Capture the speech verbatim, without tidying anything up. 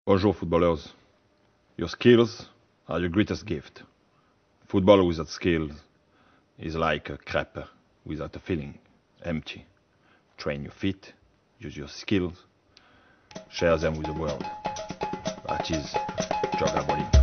Bonjour, footballers. Your skills are your greatest gift. Football without skills is like a crepe without a feeling, empty. Train your feet, use your skills, share them with the world. That is Joga Boli.